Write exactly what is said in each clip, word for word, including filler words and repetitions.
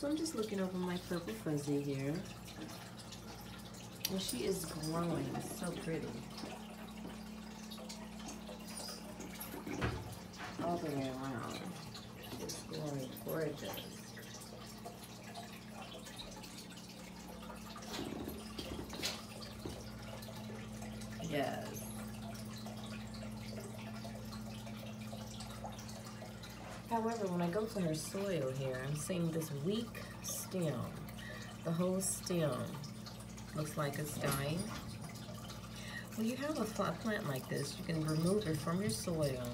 So I'm just looking over my purple fuzzy here. And she is growing so pretty. All the way around. It's growing gorgeous. Yes. However, when I go to her soil here, I'm seeing this weak stem. The whole stem looks like it's dying. When you have a plant like this, you can remove it from your soil.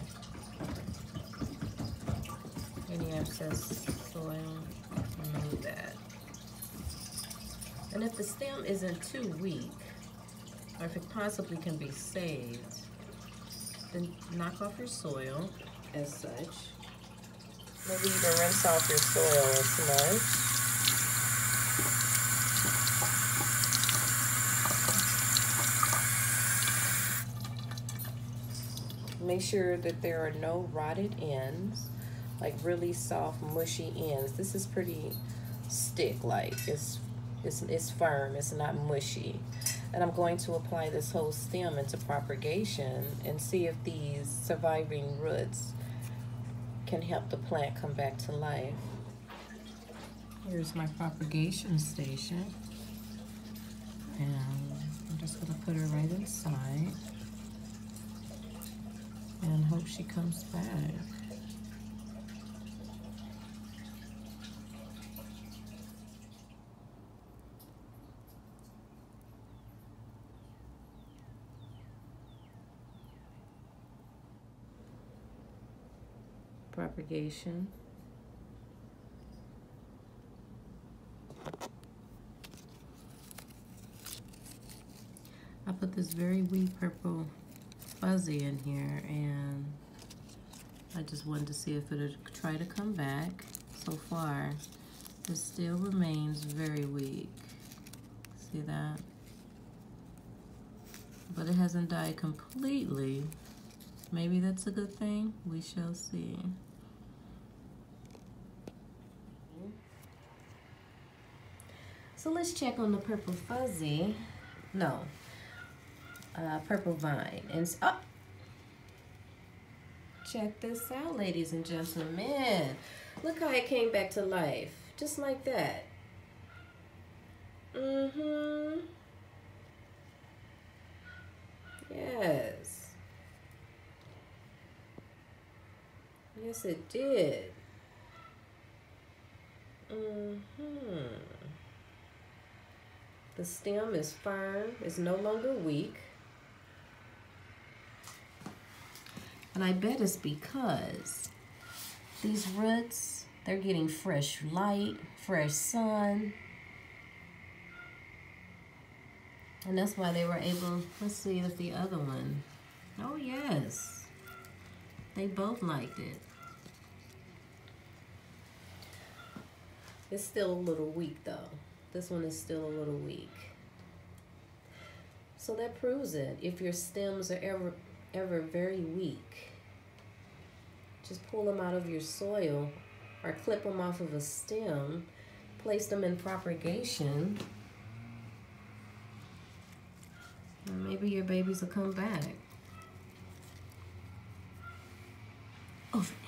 Any excess soil, remove that. And if the stem isn't too weak, or if it possibly can be saved, then knock off your soil as such. Maybe you can rinse off your soil as much. Make sure that there are no rotted ends, like really soft, mushy ends. This is pretty stick-like. It's, it's, it's firm, it's not mushy. And I'm going to apply this whole stem into propagation and see if these surviving roots can help the plant come back to life. Here's my propagation station. And I'm just gonna put her right inside and hope she comes back. Propagation. I put this very wee purple fuzzy in here, and I just wanted to see if it would try to come back. So far, it still remains very weak. See that? But it hasn't died completely. Maybe that's a good thing. We shall see. So let's check on the purple fuzzy. No, uh, purple vine. And oh, check this out, ladies and gentlemen. Look how it came back to life, just like that. Mm-hmm. Yes. Yes, it did. Mm-hmm. The stem is firm, it's no longer weak. And I bet it's because these roots, they're getting fresh light, fresh sun. And that's why they were able, let's see if the other one, oh yes, they both liked it. It's still a little weak though. This one is still a little weak. So that proves it. If your stems are ever, ever very weak, just pull them out of your soil or clip them off of a stem, place them in propagation, and maybe your babies will come back. Oh.